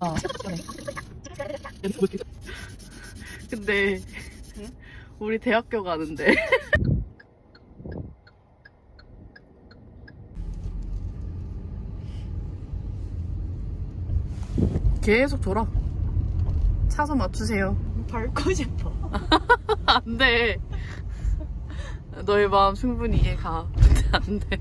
근데 응? 우리 대학교 가는데 계속 돌아. 차선 맞추세요. 밟고 싶어. 안돼. 너의 마음 충분히 이해가. 근데 안돼.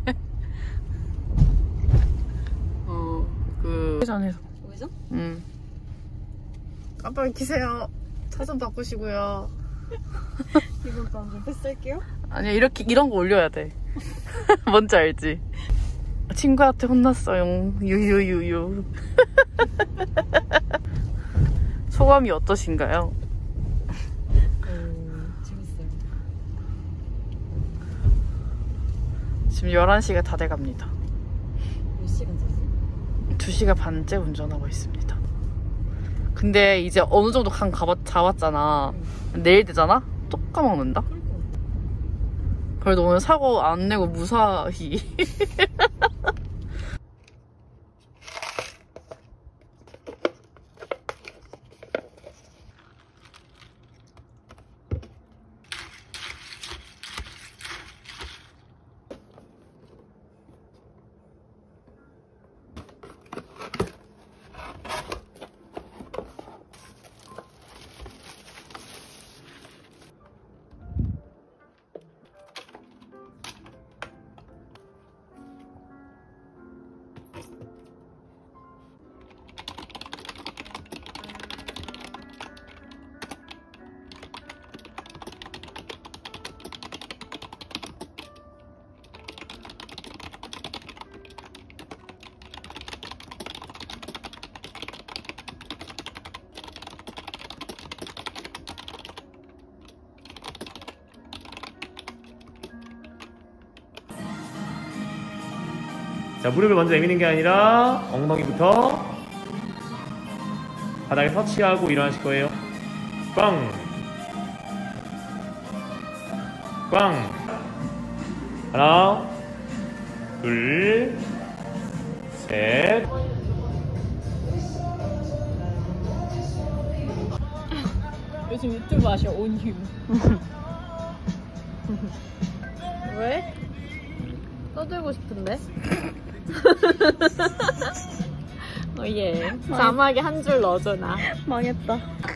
우회전해서. 우회전? 응. 깜빡이 켜세요. 차선 바꾸시고요. 이번 번 좀 패스할게요. 아니야, 이런 거 올려야 돼. 뭔지 알지? 친구한테 혼났어요. 유유유유. 소감이 어떠신가요? 재밌어요. 지금 11시가 다 돼갑니다. 몇 시간 잤어요? 2시간 반째 운전하고 있습니다. 근데 이제 어느 정도 감 잡았잖아. 내일 되잖아? 또 까먹는다? 그래도 오늘 사고 안 내고 무사히. 자, 무릎을 먼저 내미는 게 아니라 엉덩이부터 바닥에 터치하고 일어나실 거예요. 꽝! 꽝! 하나, 둘, 셋. 요즘 유튜브 하셔, 온휴. 왜? 떠들고 싶은데? 예. 자막에 한 줄 넣어줘, 나. 망했다.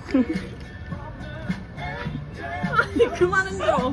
아니, 그만 흔들어.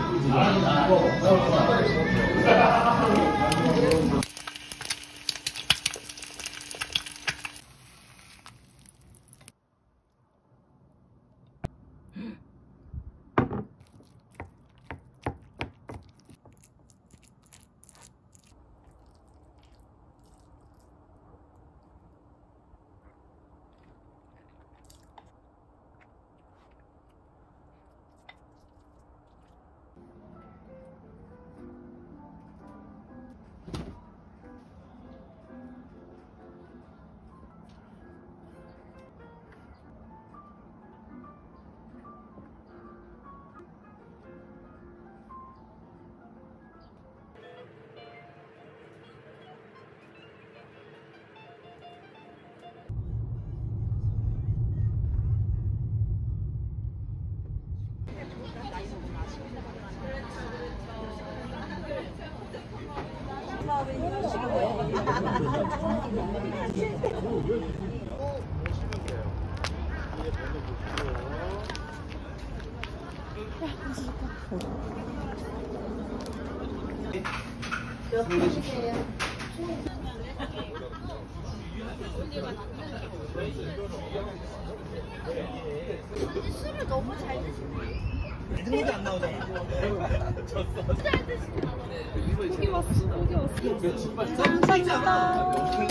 술을 너무 잘 드시네. 듣는 게 안 나오잖아. 잘 드시네. 고기 왔어, 고기 왔어. 감사합니다.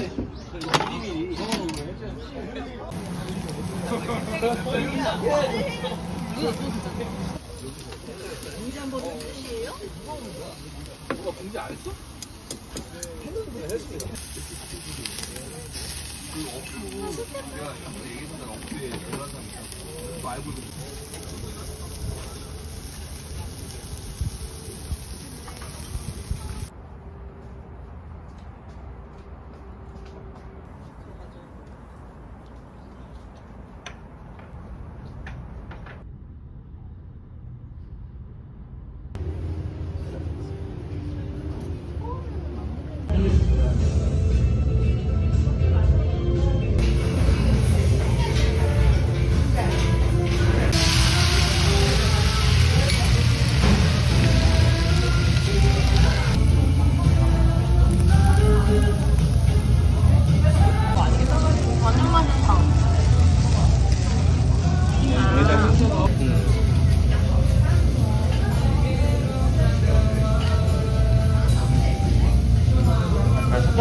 공지 한번 해주시에요? 뭐가 공지 안 했어? 했는데 했습니다. 그 업소 내가 한번 얘기해보면 업소에 들어간 사람 있어. 말고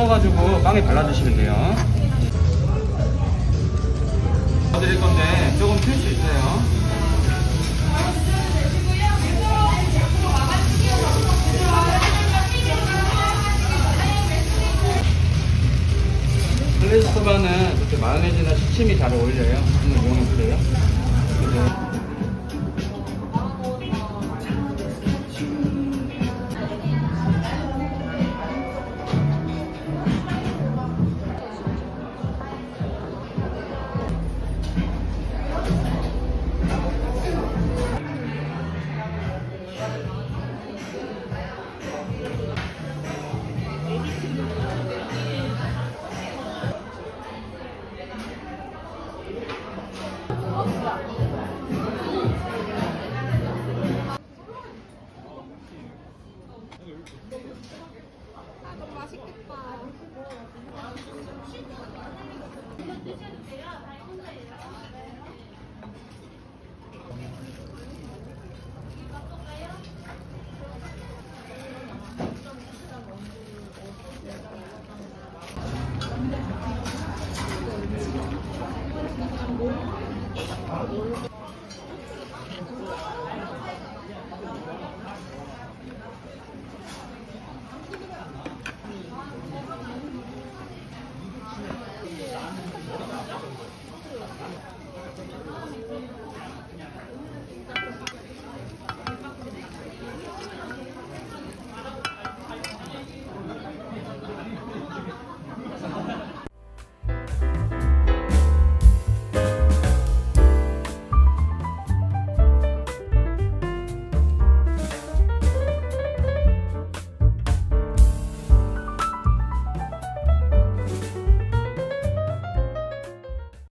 섞어가지고 빵에 발라주시면 돼요. 드릴 건데 조금 튈 수 있어요. 글래스 소바는 이렇게 마요네즈나 시침이 잘 어울려요. 한번 이용해